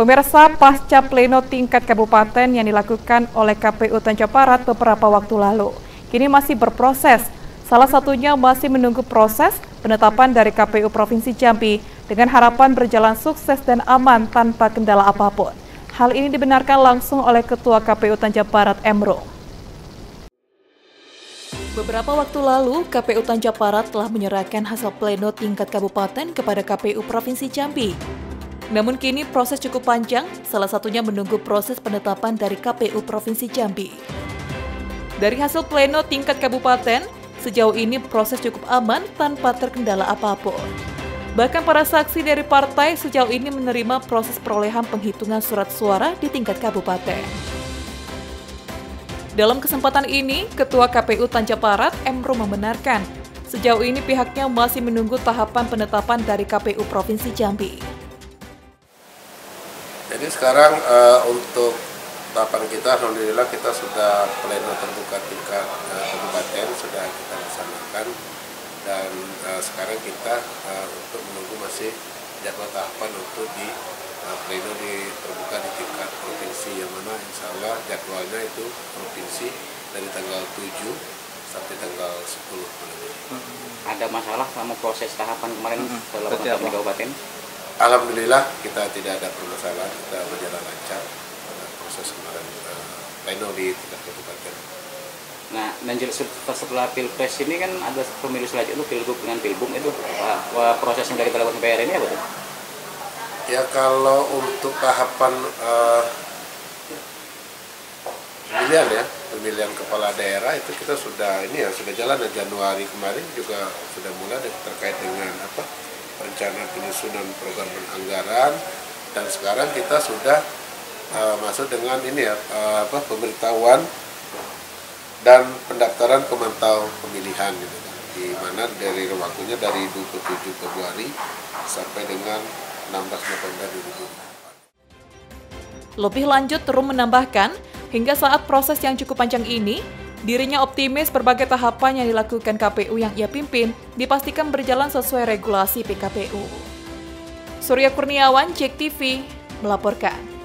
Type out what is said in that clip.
Pemirsa, pasca pleno tingkat kabupaten yang dilakukan oleh KPU Tanjung Barat beberapa waktu lalu, kini masih berproses. Salah satunya masih menunggu proses penetapan dari KPU Provinsi Jambi dengan harapan berjalan sukses dan aman tanpa kendala apapun. Hal ini dibenarkan langsung oleh Ketua KPU Tanjung Barat, Emro. Beberapa waktu lalu, KPU Tanjung Barat telah menyerahkan hasil pleno tingkat kabupaten kepada KPU Provinsi Jambi. Namun kini proses cukup panjang, salah satunya menunggu proses penetapan dari KPU Provinsi Jambi. Dari hasil pleno tingkat kabupaten, sejauh ini proses cukup aman tanpa terkendala apapun. Bahkan para saksi dari partai sejauh ini menerima proses perolehan penghitungan surat suara di tingkat kabupaten. Dalam kesempatan ini, Ketua KPU Tanjung Barat, Emro, membenarkan sejauh ini pihaknya masih menunggu tahapan penetapan dari KPU Provinsi Jambi. Jadi sekarang untuk tahapan kita, alhamdulillah kita sudah pleno terbuka tingkat kabupaten sudah kita laksanakan, dan sekarang kita untuk menunggu masih jadwal tahapan untuk di pleno terbuka di tingkat provinsi, yang mana insya Allah jadwalnya itu provinsi dari tanggal 7 sampai tanggal 10. Ada masalah selama proses tahapan kemarin setelah penetapan kabupaten? Alhamdulillah kita tidak ada permasalahan, kita berjalan lancar pada proses kemarin pleno di tingkat kabupaten. Nah, dan setelah pilpres ini kan ada pemilu selanjutnya, pilgub dengan pilbum itu proses yang dari kita sampai hari ini apa tuh? Ya, kalau untuk tahapan pemilihan kepala daerah itu kita sudah sudah jalan. Januari kemarin juga sudah mulai terkait dengan rencana penyusunan program anggaran, dan sekarang kita sudah masuk dengan pemberitahuan dan pendaftaran pemantau pemilihan gitu, di mana dari waktunya dari 27 Februari sampai dengan 16 November 2024. Lebih lanjut, Rum menambahkan, hingga saat proses yang cukup panjang ini, dirinya optimis berbagai tahapan yang dilakukan KPU yang ia pimpin dipastikan berjalan sesuai regulasi PKPU. Surya Kurniawan, JEK TV, melaporkan.